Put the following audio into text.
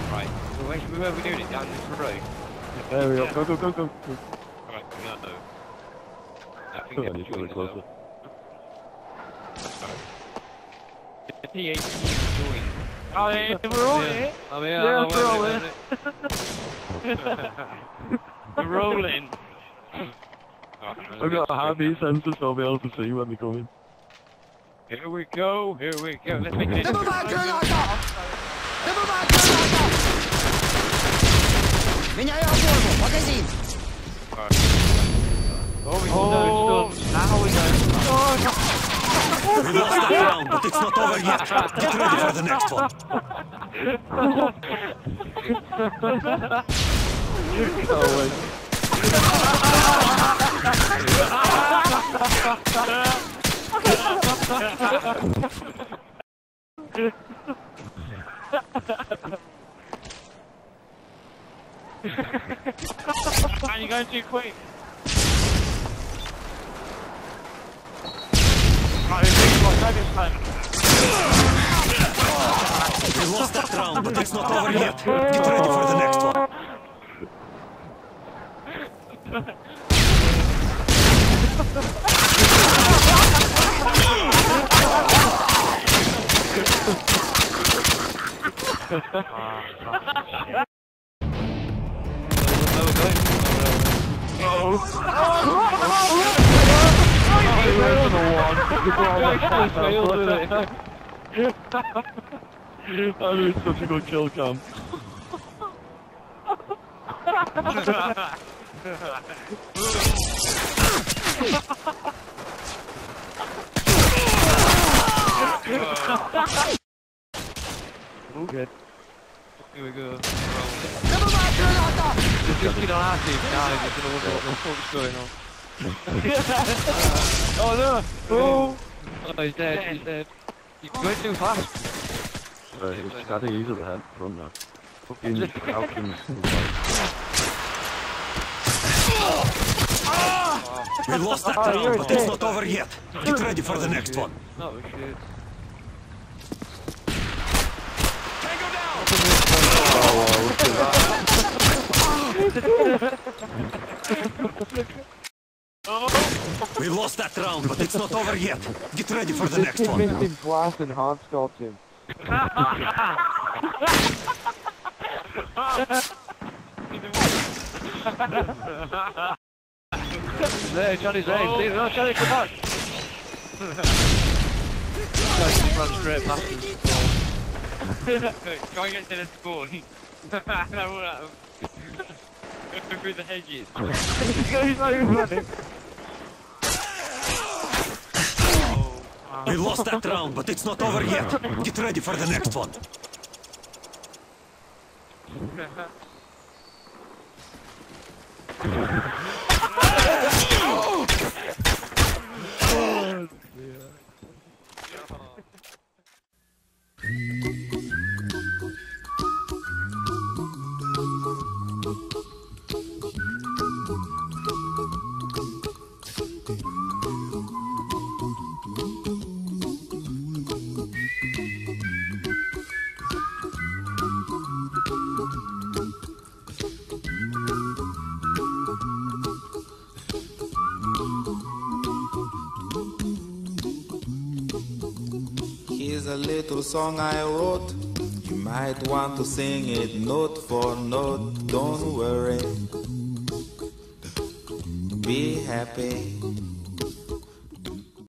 Right. Where are we doing it? Down this road? There we go. Go. Alright, no. I think Come on, you're really closer. The PhD join. Oh, yeah, we're all here. I'm here. Yeah, I'm we're all here. We're rolling. I've got a heavy sensor so I'll be able to see when they come in. Here we go. Let's make it. Меняю обойму, магазин! Oh, now we go. We lost that round, but it's not over yet. Get ready for the next one. Man, you're going too quick. Right, We lost that round, but it's not over yet. Get ready for the next one. That was such a good kill cam. Okay. Here we go. Never mind, Granata! Just get on our team now. You're gonna wonder what the fuck's going on. Oh no! Oh! Oh, he's dead. You're going too fast. It's gotta ease at the head front now. Fucking Falcons. We lost that round, but it's not over yet. Get ready for the next one. No, we should. We lost that round, but it's not over yet. Get ready for the next one. Missed him twice and hard stopped him. There, Johnny's there. No, Johnny, come back. Johnny run straight past him. Try and get to the spawn. Go through the hedges. He's not even running. We lost that round, but it's not over yet. Get ready for the next one. Here's a little song I wrote. You might want to sing it note for note. Don't worry. Be happy.